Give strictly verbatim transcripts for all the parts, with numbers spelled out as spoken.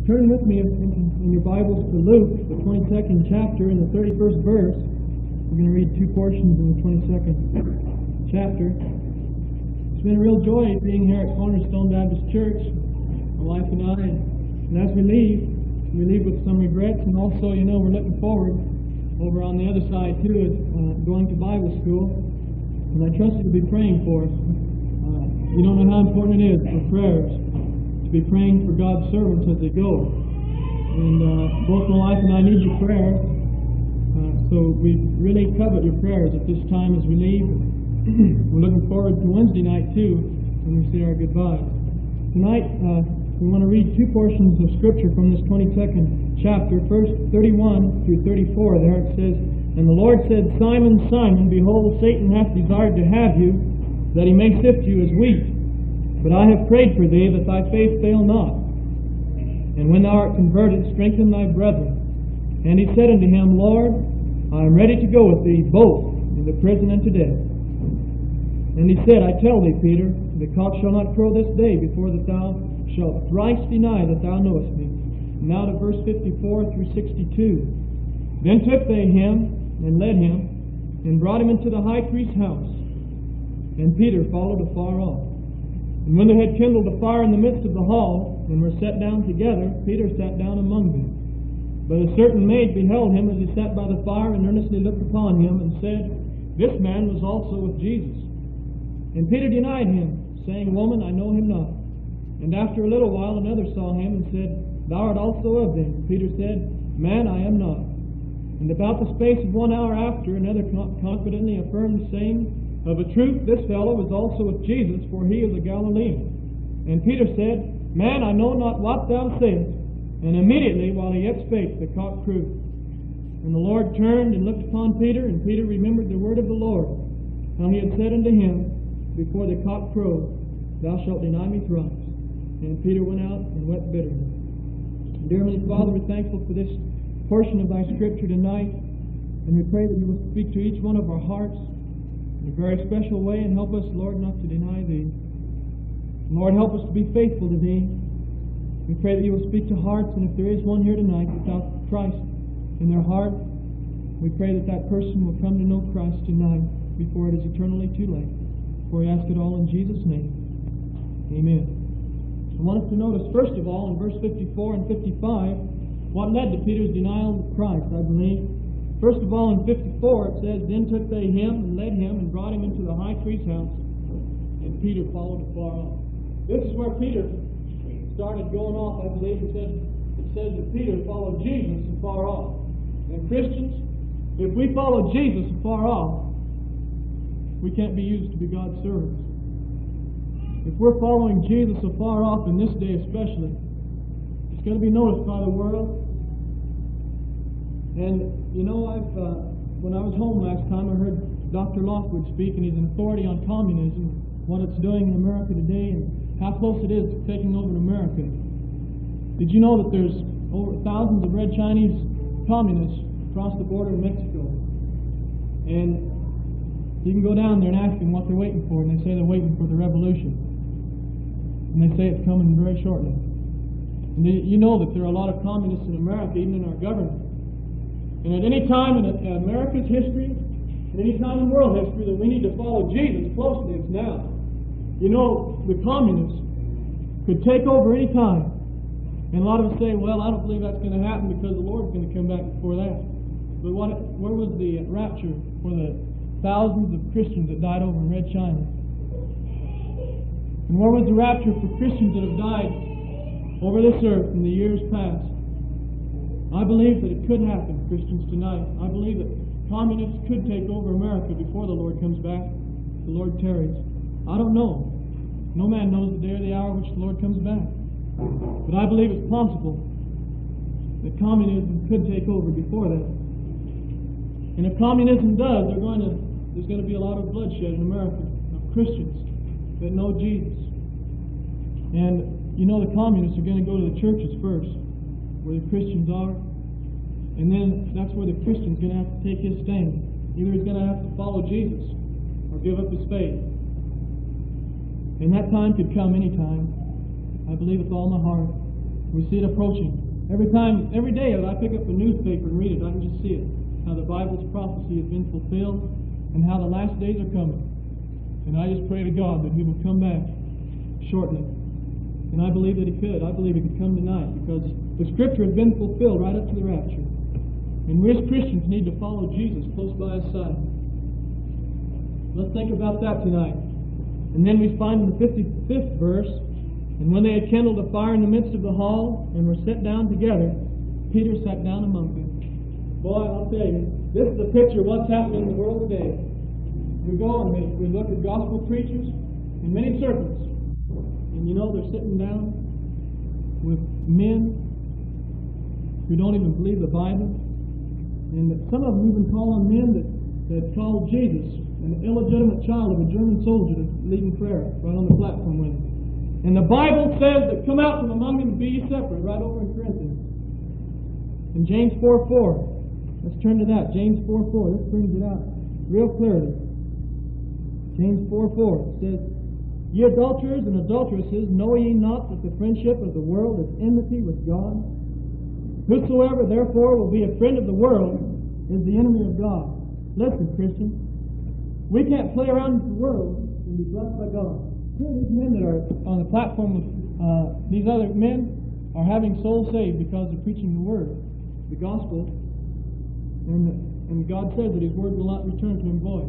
Turn with me in, in your Bibles to Luke, the twenty-second chapter, and the thirty-first verse. We're going to read two portions in the twenty-second chapter. It's been a real joy being here at Cornerstone Baptist Church, my wife and I. And as we leave, we leave with some regrets, and also, you know, we're looking forward over on the other side too, is uh, going to Bible school. And I trust you to be praying for us. Uh, you don't know how important it is for prayers, to be praying for God's servants as they go. And uh, both my wife and I need your prayers. Uh, so we really covet your prayers at this time as we leave. We're looking forward to Wednesday night too, when we say our goodbyes. Tonight, uh, we want to read two portions of Scripture from this twenty-second chapter. First, thirty-one through thirty-four. There it says, "And the Lord said, Simon, Simon, behold, Satan hath desired to have you, that he may sift you as wheat. But I have prayed for thee, that thy faith fail not. And when thou art converted, strengthen thy brethren. And he said unto him, Lord, I am ready to go with thee both into prison and to death. And he said, I tell thee, Peter, the cock shall not crow this day before that thou shalt thrice deny that thou knowest me." Now to verse fifty-four through sixty-two. "Then took they him, and led him, and brought him into the high priest's house. And Peter followed afar off. And when they had kindled a fire in the midst of the hall, and were set down together, Peter sat down among them. But a certain maid beheld him as he sat by the fire, and earnestly looked upon him, and said, This man was also with Jesus. And Peter denied him, saying, Woman, I know him not. And after a little while another saw him, and said, Thou art also of them. Peter said, Man, I am not. And about the space of one hour after, another confidently affirmed, saying, Of a truth, this fellow was also with Jesus, for he is a Galilean. And Peter said, Man, I know not what thou sayest. And immediately, while he yet spake, the cock crew. And the Lord turned and looked upon Peter, and Peter remembered the word of the Lord, how he had said unto him, Before the cock crowed, thou shalt deny me thrice. And Peter went out and wept bitterly. Dear Heavenly Father, we're thankful for this portion of thy Scripture tonight, and we pray that you will speak to each one of our hearts in a very special way, and help us, Lord, not to deny thee. Lord, help us to be faithful to thee. We pray that you will speak to hearts, and if there is one here tonight without Christ in their heart, we pray that that person will come to know Christ tonight before it is eternally too late. For we ask it all in Jesus' name. Amen. I want us to notice, first of all, in verse fifty-four and fifty-five, what led to Peter's denial of Christ, I believe. First of all, in fifty-four, it says, Then took they him, and led him, and brought him into the high priest's house, and Peter followed afar off. This is where Peter started going off, I believe. It says, it says that Peter followed Jesus afar off. And Christians, if we follow Jesus afar off, we can't be used to be God's servants. If we're following Jesus afar off, in this day especially, it's going to be noticed by the world. And, you know, I've uh, when I was home last time, I heard Doctor Lockwood speak, and he's an authority on communism, what it's doing in America today, and how close it is to taking over America. Did you know that there's over thousands of red Chinese communists across the border in Mexico? And you can go down there and ask them what they're waiting for, and they say they're waiting for the revolution. And they say it's coming very shortly. And you know that there are a lot of communists in America, even in our government. And at any time in America's history, at any time in world history, that we need to follow Jesus closely, it's now. You know, the communists could take over any time. And a lot of us say, well, I don't believe that's going to happen because the Lord's going to come back before that. But what, where was the rapture for the thousands of Christians that died over in Red China? And where was the rapture for Christians that have died over this earth in the years past? I believe that it could happen, Christians, tonight. I believe that communists could take over America before the Lord comes back, the Lord tarries. I don't know. No man knows the day or the hour which the Lord comes back. But I believe it's possible that communism could take over before that. And if communism does, they're going to, there's going to be a lot of bloodshed in America of Christians that know Jesus. And you know the communists are going to go to the churches first, where the Christians are, and then that's where the Christian's going to have to take his stand. Either he's going to have to follow Jesus or give up his faith. And that time could come any time. I believe with all my heart. We see it approaching. Every time, every day that I pick up a newspaper and read it, I can just see it. How the Bible's prophecy has been fulfilled and how the last days are coming. And I just pray to God that He will come back shortly. And I believe that He could. I believe He could come tonight because the Scripture has been fulfilled right up to the rapture. And we as Christians need to follow Jesus close by His side. Let's think about that tonight. And then we find in the fifty-fifth verse, and when they had kindled a fire in the midst of the hall and were set down together, Peter sat down among them. Boy, I'll tell you, this is a picture of what's happening in the world today. We go and we, we look at gospel preachers in many circles. And you know, they're sitting down with men who don't even believe the Bible. And that some of them even call on men that, that called Jesus an illegitimate child of a German soldier that's leading prayer right on the platform with him. And the Bible says that come out from among them and be ye separate, right over in Corinthians. In James four four, let's turn to that. James four four, this brings it out real clearly. James four four says, Ye adulterers and adulteresses, know ye not that the friendship of the world is enmity with God? Whosoever therefore will be a friend of the world is the enemy of God. Listen, Christians, we can't play around with the world and be blessed by God. Here, these men that are on the platform with uh, these other men are having souls saved because they're preaching the Word, the Gospel, and, and God says that His Word will not return to Him void.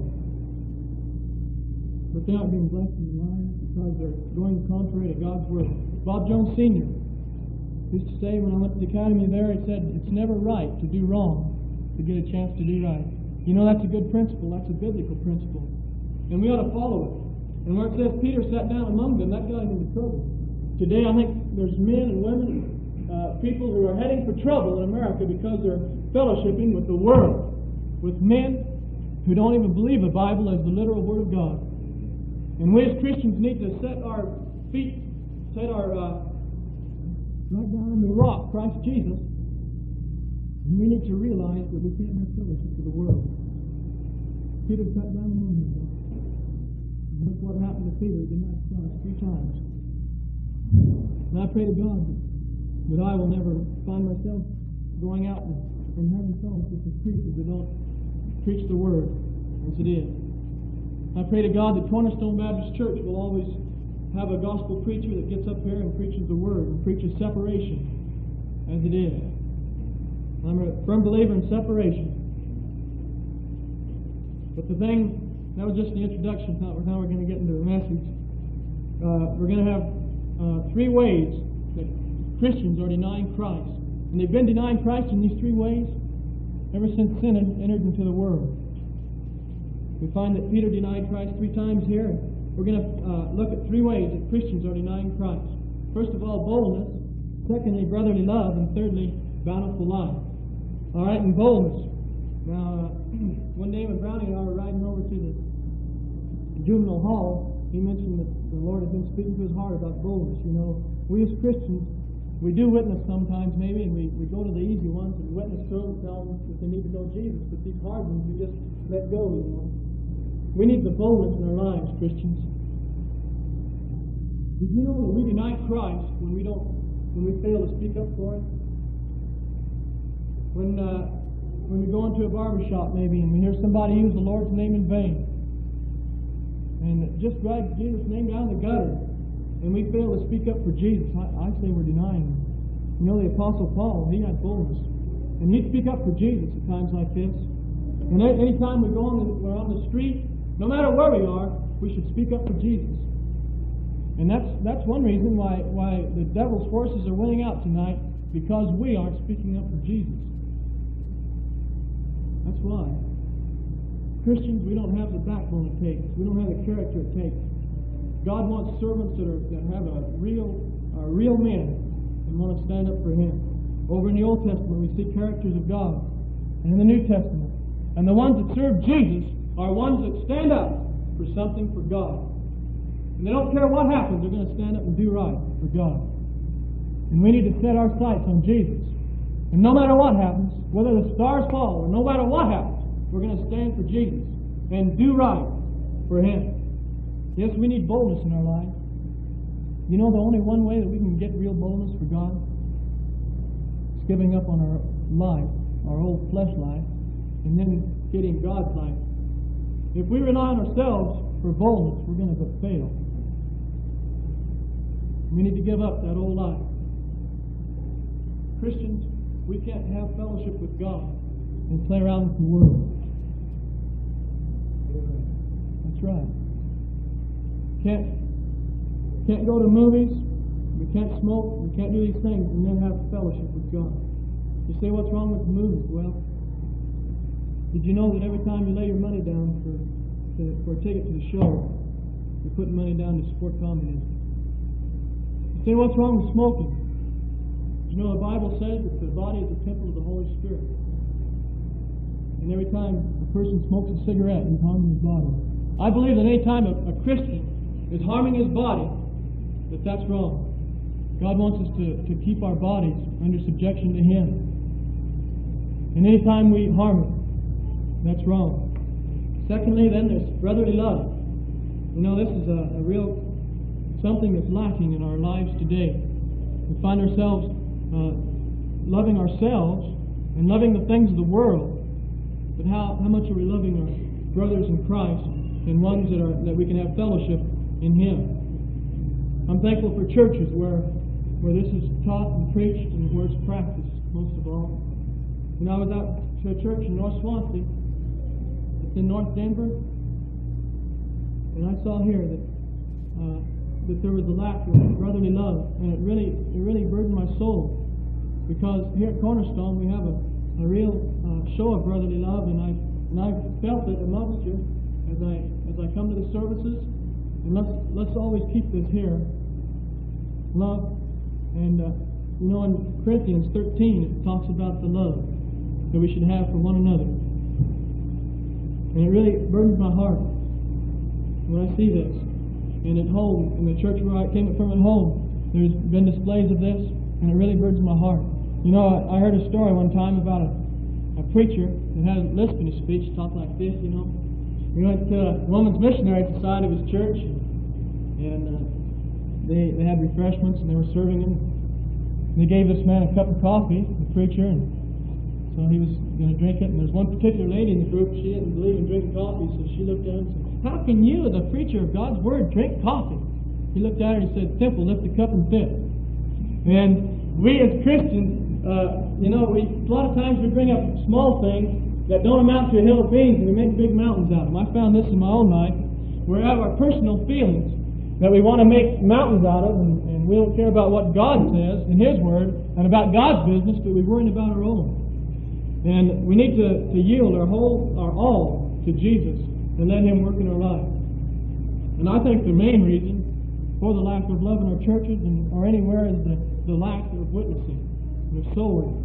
But they aren't being blessed in their lives because they're going contrary to God's Word. Bob Jones Senior used to say when I went to the academy there, he said, it's never right to do wrong to get a chance to do right. You know, that's a good principle. That's a biblical principle. And we ought to follow it. And where it says Peter sat down among them, that got him into trouble. Today, I think there's men and women, uh, people who are heading for trouble in America because they're fellowshipping with the world, with men who don't even believe the Bible as the literal Word of God. And we as Christians need to set our feet, set our uh, right down in the rock, Christ Jesus. And we need to realize that we can't have fellowship with the world. Peter sat down among them. And look what happened to Peter. He denied Christ three times. And I pray to God that, that I will never find myself going out and, and having fellowship with preachers that don't preach the Word as it is. I pray to God that Cornerstone Baptist Church will always have a gospel preacher that gets up here and preaches the Word and preaches separation as it is. I'm a firm believer in separation. But the thing, that was just the introduction. Now we're, now we're going to get into the message. Uh, we're going to have uh, three ways that Christians are denying Christ. And they've been denying Christ in these three ways ever since sin entered into the world. We find that Peter denied Christ three times here. We're going to uh, look at three ways that Christians are denying Christ. First of all, boldness. Secondly, brotherly love. And thirdly, bountiful life. All right, and boldness. Now, uh, one day when Brownie and I were riding over to the juvenile hall, he mentioned that the Lord has been speaking to his heart about boldness. You know, we as Christians, we do witness sometimes maybe, and we, we go to the easy ones and witness to them and tell them that they need to know Jesus. But these hard ones, we just let go, you know. We need the boldness in our lives, Christians. Did you know that we deny Christ when we don't, when we fail to speak up for Him? When uh, when we go into a barber shop maybe and we hear somebody use the Lord's name in vain and just drag Jesus' name down the gutter and we fail to speak up for Jesus, I, I say we're denying Him. You know, the Apostle Paul, he had boldness. And he'd speak up for Jesus at times like this. And any time we go on the, we're on the street, no matter where we are, we should speak up for Jesus. And that's that's one reason why, why the devil's forces are winning out tonight, because we aren't speaking up for Jesus. That's why. Christians, we don't have the backbone it takes. We don't have the character it takes. God wants servants that, are, that have a real, are real men and want to stand up for Him. Over in the Old Testament, we see characters of God. And in the New Testament. And the ones that serve Jesus are ones that stand up for something for God. And they don't care what happens, they're going to stand up and do right for God. And we need to set our sights on Jesus. And no matter what happens, whether the stars fall or no matter what happens, we're going to stand for Jesus and do right for Him. Yes, we need boldness in our lives. You know the only one way that we can get real boldness for God giving up on our life, our old flesh life, and then getting God's life. If we rely on ourselves for boldness, we're going to fail. We need to give up that old life. Christians, we can't have fellowship with God and play around with the world. That's right. Can't, can't go to movies, we can't smoke, we can't do these things and then have fellowship with God. You say, what's wrong with the movies? Well, did you know that every time you lay your money down for, to, for a ticket to the show, you're putting money down to support communism? You say, what's wrong with smoking? Did you know the Bible says that the body is a temple of the Holy Spirit? And every time a person smokes a cigarette, he's harming his body. I believe that any time a, a Christian is harming his body, that that's wrong. God wants us to, to keep our bodies under subjection to Him. And any time we harm it, that's wrong. Secondly, then there's brotherly love. You know, this is a, a real something that's lacking in our lives today. We find ourselves uh, loving ourselves and loving the things of the world. But how, how much are we loving our brothers in Christ and ones that are that we can have fellowship in Him? I'm thankful for churches where where this is taught and preached and where it's practiced most of all. When I was out to a church in North Swansea, it's in North Denver, and I saw here that uh, that there was a lack of brotherly love, and it really it really burdened my soul, because here at Cornerstone we have a, a real uh, show of brotherly love, and I and I felt it amongst you as I as I come to the services. And let's let's always keep this here, love. And uh, you know, in Corinthians thirteen it talks about the love that we should have for one another, and it really burdens my heart when I see this. And at home, in the church where I came from at home, there's been displays of this, and it really burdens my heart. You know, I, I heard a story one time about a, a preacher that had a lisp in his speech, talked like this, you know. He went to a Women's Missionary Society of his church, and uh, they they had refreshments, and they were serving him. They gave this man a cup of coffee, the preacher, and so he was going to drink it. And there's one particular lady in the group, she didn't believe in drinking coffee, so she looked at him and said, "How can you, the preacher of God's Word, drink coffee?" He looked at her and he said, "Simple, lift the cup and fit." And we as Christians, uh, you know, we a lot of times we bring up small things that don't amount to a hill of beans, and we make big mountains out of them. I found this in my own life, where we have our personal feelings that we want to make mountains out of, and, and we don't care about what God says in His Word and about God's business, but we're worrying about our own. And we need to, to yield our whole, our all to Jesus and let Him work in our lives. And I think the main reason for the lack of love in our churches and or anywhere is the, the lack of witnessing, the soul winning.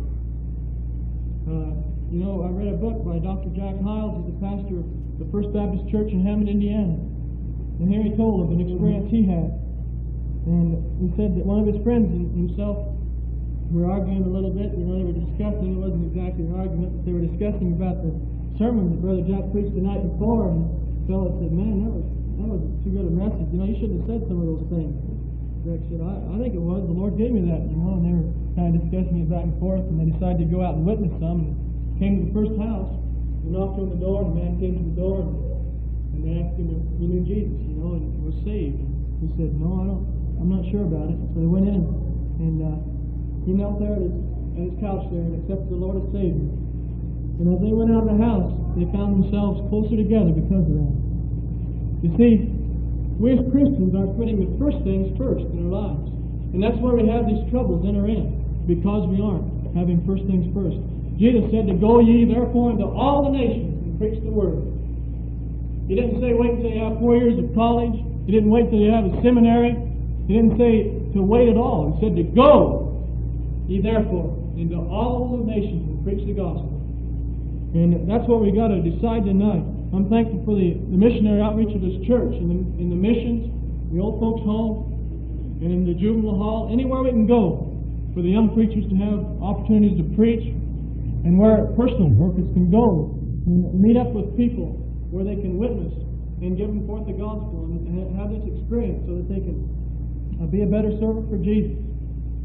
Uh, You know, I read a book by Doctor Jack Hiles, who's the pastor of the First Baptist Church in Hammond, Indiana. And here he told of an experience he had. And he said that one of his friends and himself were arguing a little bit. You know, they were discussing, it wasn't exactly an argument, but they were discussing about the sermon that Brother Jack preached the night before. And the fellow said, "Man, that was that was too good a message. You know, you shouldn't have said some of those things." Jack said, I, I think it was. The Lord gave me that, you know. And they were kind of discussing it back and forth, and they decided to go out and witness some. And came to the first house, and knocked on the door, and the man came to the door, and, and they asked him if he knew Jesus, you know, and was saved. He said, "No, I don't, I'm not sure about it." So they went in, and uh, he knelt there at his, at his couch there and accepted the Lord as Savior. And as they went out of the house, they found themselves closer together because of that. You see, we as Christians aren't putting the first things first in our lives. And that's where we have these troubles enter in, because we aren't having first things first. Jesus said to go ye therefore into all the nations and preach the Word. He didn't say wait until you have four years of college. He didn't wait until you have a seminary. He didn't say to wait at all. He said to go ye therefore into all the nations and preach the gospel. And that's what we got to decide tonight. I'm thankful for the, the missionary outreach of this church, in the, in the missions, the old folks' home, and in the juvenile hall, anywhere we can go for the young preachers to have opportunities to preach. And where personal workers can go and meet up with people where they can witness and give them forth the gospel and have this experience so that they can uh, be a better servant for Jesus.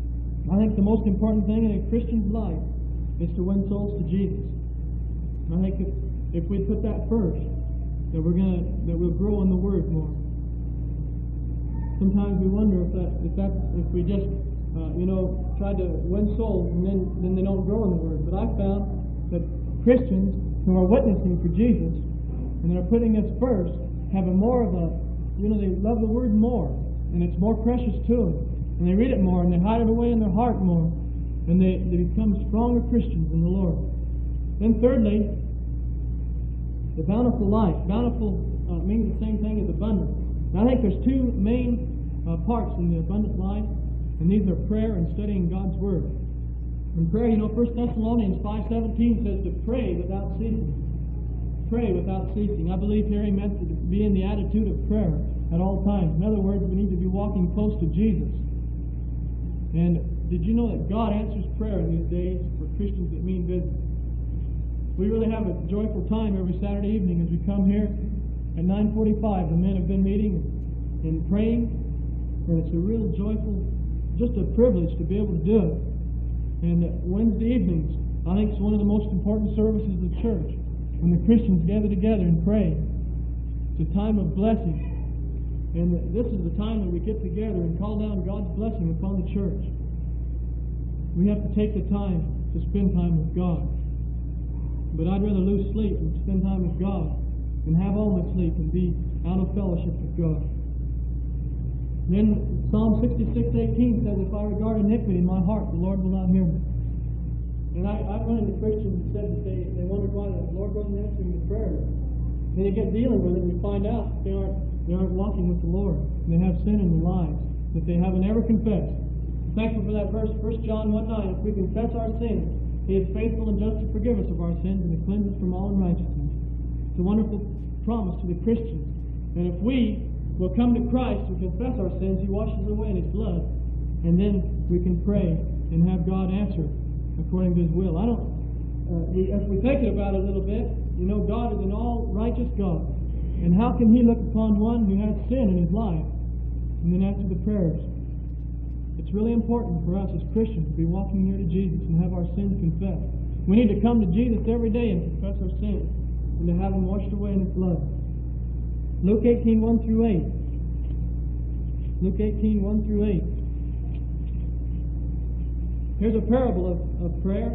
I think the most important thing in a Christian's life is to win souls to Jesus. And I think if, if we put that first, that we're gonna that we'll grow in the Word more. Sometimes we wonder if that if that if we just uh, you know try to win souls and then then they don't grow in the Word. But I found that Christians who are witnessing for Jesus and they're putting us first have a more of a you know they love the Word more and it's more precious to them. And they read it more, and they hide it away in their heart more, and they, they become stronger Christians in the Lord. Then thirdly, the bountiful life. Bountiful uh, means the same thing as abundant. And I think there's two main uh, parts in the abundant life, and these are prayer and studying God's Word. In prayer, you know, First Thessalonians five seventeen says to pray without ceasing. Pray without ceasing. I believe here he meant to be in the attitude of prayer at all times. In other words, we need to be walking close to Jesus. And did you know that God answers prayer in these days for Christians that mean business? We really have a joyful time every Saturday evening as we come here at nine forty-five. The men have been meeting and praying, and it's a real joyful, just a privilege to be able to do it. And Wednesday evenings, I think it's one of the most important services of the church, when the Christians gather together and pray. It's a time of blessing. And this is the time that we get together and call down God's blessing upon the church. We have to take the time to spend time with God. But I'd rather lose sleep and spend time with God than have all my sleep and be out of fellowship with God. Then Psalm sixty-six eighteen says, if I regard iniquity in my heart, the Lord will not hear me. And I, I've run into Christians who said that they, they wondered why the Lord wasn't answering the prayers. And you get dealing with it and you find out that they aren't They aren't walking with the Lord. They have sin in their lives that they haven't ever confessed. I'm thankful for that verse, First John one nine. If we confess our sins, He is faithful and just to forgive us of our sins and to cleanse us from all unrighteousness. It's a wonderful promise to the Christian. And if we will come to Christ and confess our sins, He washes away in His blood, and then we can pray and have God answer according to His will. I don't. Uh, we, if we think about it a little bit, you know, God is an all-righteous God. And how can He look upon one who has sin in his life and then answer the prayers? It's really important for us as Christians to be walking near to Jesus and have our sins confessed. We need to come to Jesus every day and confess our sins and to have them washed away in His blood. Luke eighteen, one through eight. Luke eighteen, one through eight. Here's a parable of, of prayer.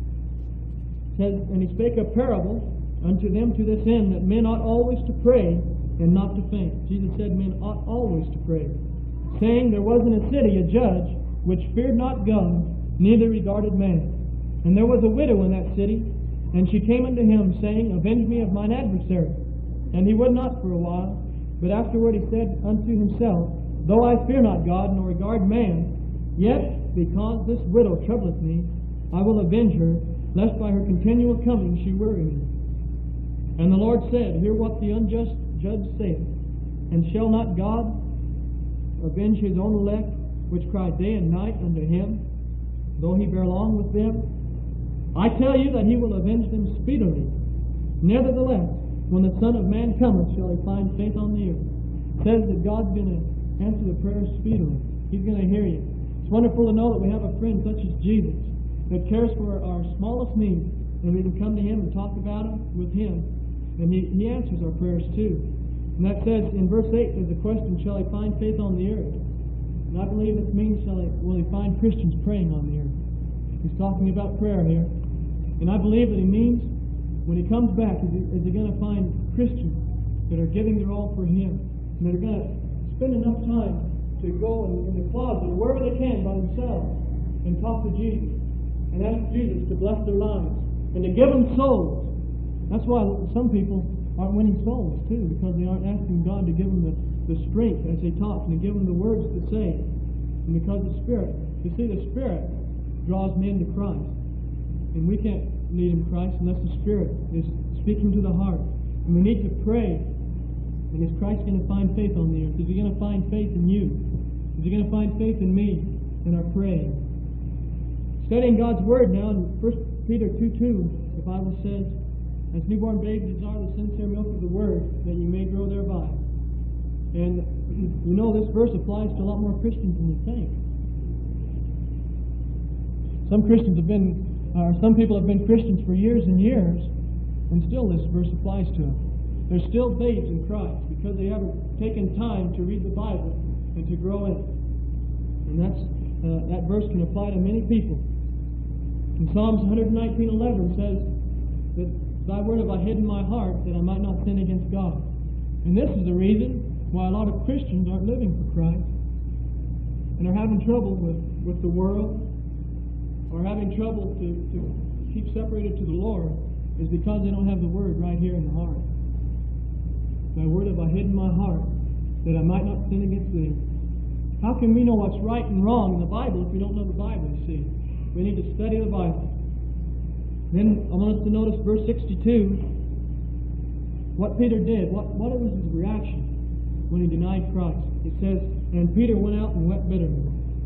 It says, and He spake a parable unto them to this end, that men ought always to pray and not to faint. Jesus said men ought always to pray, saying, there was in a city a judge which feared not God, neither regarded man. And there was a widow in that city, and she came unto him, saying, avenge me of mine adversary. And he would not for a while, but afterward he said unto himself, though I fear not God, nor regard man, yet because this widow troubleth me, I will avenge her, lest by her continual coming she weary me. And the Lord said, hear what the unjust judge saith, and shall not God avenge His own elect, which cry day and night unto Him, though He bear long with them? I tell you that He will avenge them speedily. Nevertheless, when the Son of Man cometh, shall He find faith on the earth. It says that God's going to answer the prayer speedily. He's going to hear you. It's wonderful to know that we have a friend such as Jesus that cares for our smallest needs, and we can come to Him and talk about them with Him. And he, he answers our prayers too. And that says in verse eight, there's a question, shall He find faith on the earth? And I believe it means, shall he, will He find Christians praying on the earth? He's talking about prayer here. And I believe that He means, when He comes back, is He, is he going to find Christians that are giving their all for Him, and that are going to spend enough time to go in, in the closet or wherever they can by themselves and talk to Jesus and ask Jesus to bless their lives and to give them souls. That's why some people aren't winning souls, too, because they aren't asking God to give them the, the strength as they talk and to give them the words to say. And because the Spirit, you see, the Spirit draws men to Christ. And we can't lead them to Christ unless the Spirit is speaking to the heart. And we need to pray. And is Christ going to find faith on the earth? Is He going to find faith in you? Is He going to find faith in me in our praying? Studying God's Word now in First Peter two two, the Bible says, as newborn babes desire the sincere milk of the Word, that you may grow thereby. And you know this verse applies to a lot more Christians than you think. Some Christians have been, or some people have been Christians for years and years, and still this verse applies to them. They're still babes in Christ because they haven't taken time to read the Bible and to grow in it. And that's uh, that verse can apply to many people. In Psalms one nineteen eleven says that Thy word have I hid in my heart that I might not sin against God. And this is the reason why a lot of Christians aren't living for Christ and are having trouble with, with the world, or having trouble to, to keep separated to the Lord, is because they don't have the word right here in the heart. Thy word have I hid in my heart that I might not sin against thee. How can we know what's right and wrong in the Bible if we don't know the Bible, you see? We need to study the Bible. Then I want us to notice verse sixty-two, what Peter did, what, what was his reaction when he denied Christ. It says, and Peter went out and wept bitterly.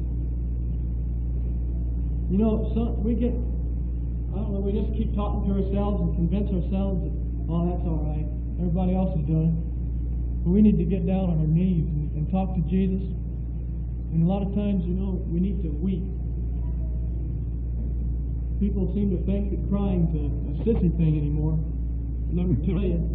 You know, some, we get, I don't know, we just keep talking to ourselves and convince ourselves that, oh, that's all right, everybody else is doing it. But we need to get down on our knees and, and talk to Jesus. And a lot of times, you know, we need to weep. People seem to think that crying's a, a sissy thing anymore. Let me tell you,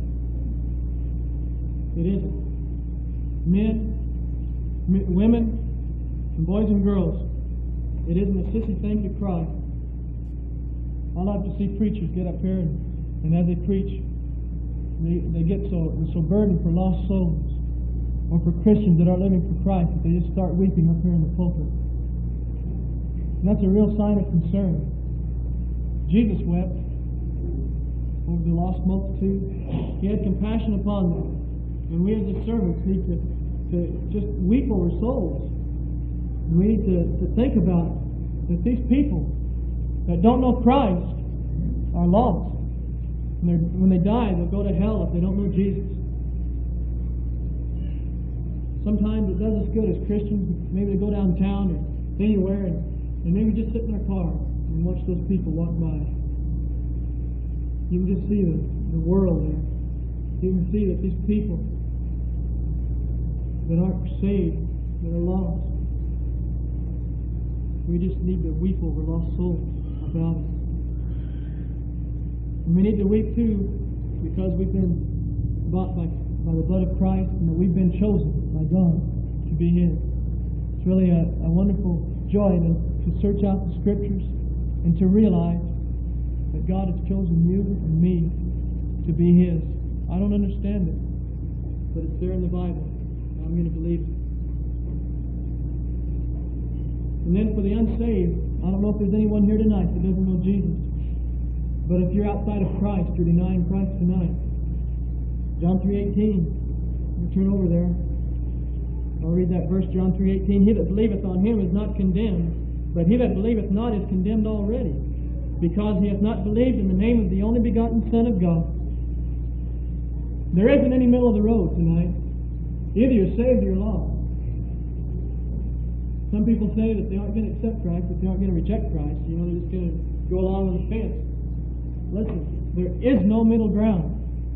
it isn't. Men, m- women, and boys and girls, it isn't a sissy thing to cry. I love to see preachers get up here and, and as they preach, they, they get so so burdened for lost souls, or for Christians that are living for Christ, that they just start weeping up here in the pulpit. And that's a real sign of concern. Jesus wept over the lost multitude. He had compassion upon them. And we as His servants need to, to just weep over souls. And we need to, to think about that these people that don't know Christ are lost. And when they die, they'll go to hell if they don't know Jesus. Sometimes it does us good as Christians. Maybe they go downtown or anywhere and, and maybe just sit in their car and watch those people walk by. You can just see the, the world there. You can see that these people that aren't saved, that are lost, we just need to weep over lost souls about it. And we need to weep too because we've been bought by, by the blood of Christ, and that we've been chosen by God to be His. It's really a, a wonderful joy to, to search out the Scriptures and to realize that God has chosen you and me to be His. I don't understand it, but it's there in the Bible, and I'm going to believe it. And then for the unsaved, I don't know if there's anyone here tonight that doesn't know Jesus, but if you're outside of Christ, you're denying Christ tonight. John three eighteen, you turn over there. I'll read that verse, John three eighteen. He that believeth on Him is not condemned, but he that believeth not is condemned already, because he hath not believed in the name of the only begotten Son of God. There isn't any middle of the road tonight. Either you're saved or you're lost. Some people say that they aren't going to accept Christ, but they aren't going to reject Christ. You know, they're just going to go along on the fence. Listen, there is no middle ground.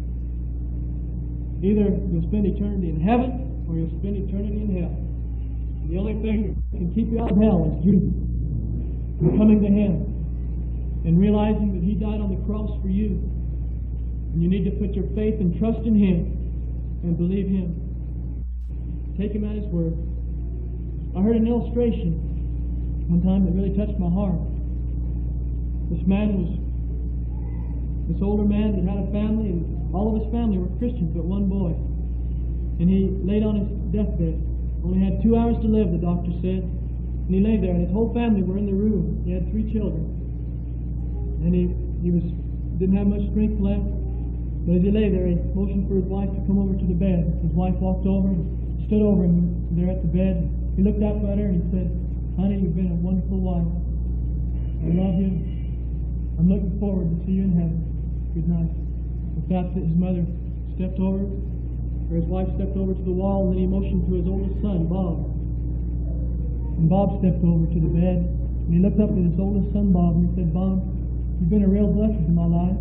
Either you'll spend eternity in heaven, or you'll spend eternity in hell. The only thing that can keep you out of hell is Jesus. Coming to Him and realizing that He died on the cross for you. And you need to put your faith and trust in Him and believe Him. Take Him at His word. I heard an illustration one time that really touched my heart. This man was, this older man that had a family, and all of his family were Christians but one boy. And he laid on his deathbed. Only had two hours to live, the doctor said. And he lay there, and his whole family were in the room. He had three children. And he, he was didn't have much strength left. But as he lay there, he motioned for his wife to come over to the bed. His wife walked over and stood over him there at the bed. He looked up at her and he said, "Honey, you've been a wonderful wife. I love you. I'm looking forward to see you in heaven. Good night." With that, his mother stepped over, or his wife stepped over to the wall, and then he motioned to his oldest son, Bob. And Bob stepped over to the bed, and he looked up at his oldest son, Bob, and he said, "Bob, you've been a real blessing to my life.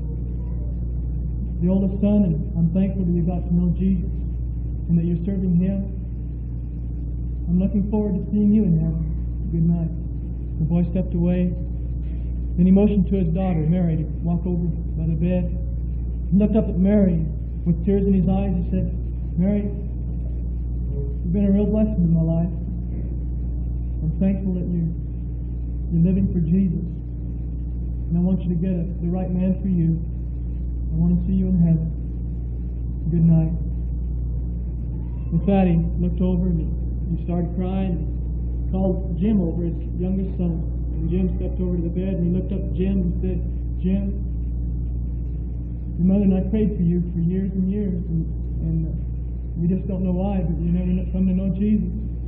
The oldest son, and I'm thankful that you got to know Jesus, and that you're serving Him. I'm looking forward to seeing you in heaven. Good night." The boy stepped away. Then he motioned to his daughter, Mary, to walk over by the bed. He looked up at Mary with tears in his eyes. He said, Mary, you've been a real blessing in my life. I'm thankful that you're, you're living for Jesus. And I want you to get a, the right man for you. I want to see you in heaven. Good night. With that, he looked over and he, he started crying. He called Jim over, his youngest son. And Jim stepped over to the bed and he looked up at Jim and said, Jim, your mother and I prayed for you for years and years, and, and uh, we just don't know why, but you never come to know Jesus.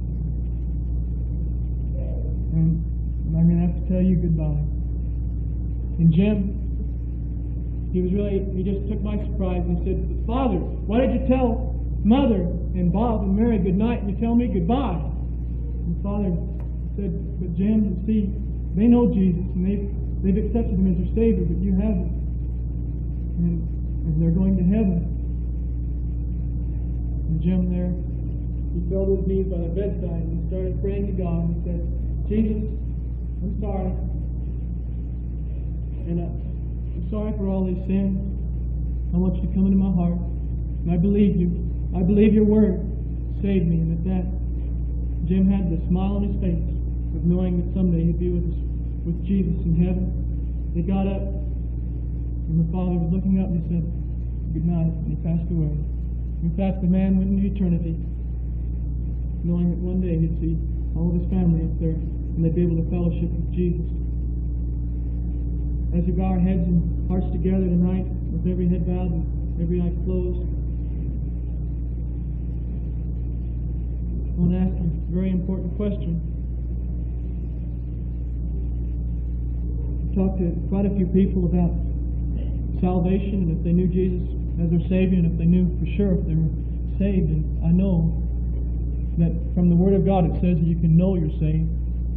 And I'm going to have to tell you goodbye. And Jim, he was really, he just took by surprise and he said, Father, why did you tell Mother and Bob and Mary good night and you tell me goodbye? And Father said, but Jim, you see, they know Jesus and they've, they've accepted Him as their Savior, but you haven't. And, and they're going to heaven. And Jim there, he fell to his knees by the bedside and he started praying to God and he said, Jesus, I'm sorry. And uh, I'm sorry for all these sins. I want you to come into my heart. And I believe you. I believe your word saved me. And at that, Jim had the smile on his face of knowing that someday he'd be with us, with Jesus in heaven. They got up, and the father was looking up and he said, good night, and he passed away. In fact, the man went into eternity, knowing that one day he'd see all of his family up there, and they'd be able to fellowship with Jesus. As we bow our heads and hearts together tonight, with every head bowed and every eye closed, I want to ask you a very important question. I talked to quite a few people about salvation and if they knew Jesus as their Savior and if they knew for sure if they were saved. And I know that from the Word of God it says that you can know you're saved.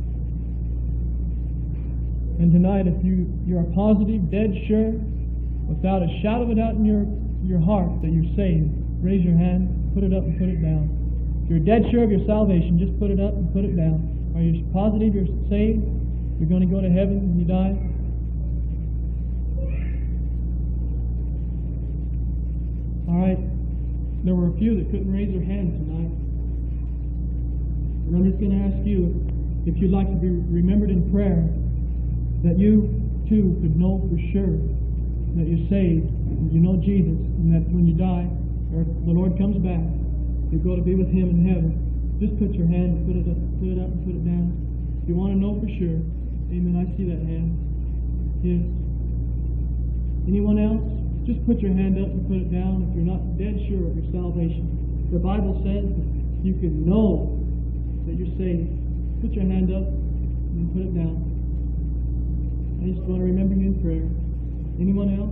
And tonight, if you, you're positive, dead sure, without a shadow of a doubt in your, your heart that you're saved, raise your hand, put it up and put it down. If you're dead sure of your salvation, just put it up and put it down. Are you positive you're saved? You're going to go to heaven when you die? All right. There were a few that couldn't raise their hand tonight. And I'm just going to ask you if you'd like to be remembered in prayer, that you too could know for sure that you're saved, and you know Jesus, and that when you die, or if the Lord comes back, you'll go to be with Him in heaven. Just put your hand and put it up, put it up and put it down. If you want to know for sure, amen, I see that hand. Yes. Anyone else? Just put your hand up and put it down if you're not dead sure of your salvation. The Bible says that you can know that you're saved. Put your hand up and put it down. I just want to remember you in prayer. Anyone else?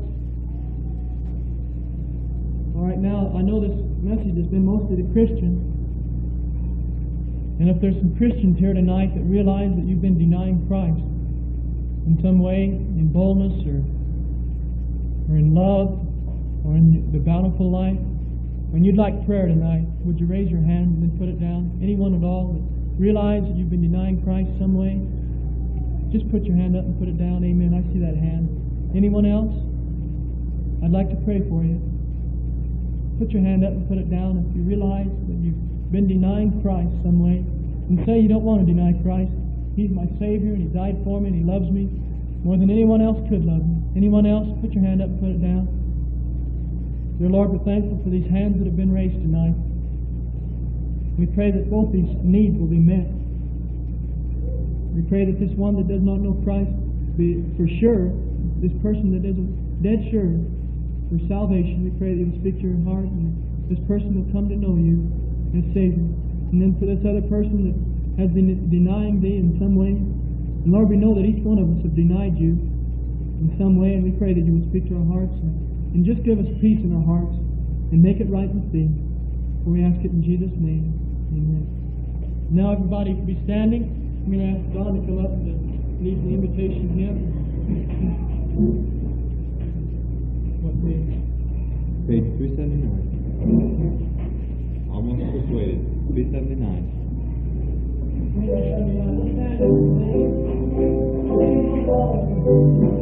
All right, now, I know this message has been mostly to Christians. And if there's some Christians here tonight that realize that you've been denying Christ in some way, in boldness or, or in love or in the bountiful life, and you'd like prayer tonight, would you raise your hand and then put it down? Anyone at all that realize that you've been denying Christ some way? Just put your hand up and put it down. Amen. I see that hand. Anyone else? I'd like to pray for you. Put your hand up and put it down if you realize that you've been denying Christ some way. And say you don't want to deny Christ. He's my Savior and He died for me and He loves me more than anyone else could love me. Anyone else? Put your hand up and put it down. Dear Lord, we're thankful for these hands that have been raised tonight. We pray that both these needs will be met. We pray that this one that does not know Christ be for sure, this person that isn't dead sure for salvation, we pray that you will speak to your heart and this person will come to know you as Savior. And then for this other person that has been denying Thee in some way, and Lord, we know that each one of us have denied You in some way, and we pray that You will speak to our hearts and, and just give us peace in our hearts and make it right with Thee. For we ask it in Jesus' name. Amen. Now everybody can be standing. I'm going to ask Don to come up and lead the invitation hymn. What page? Page three seventy-nine. Almost persuaded. three seventy-nine. Amen.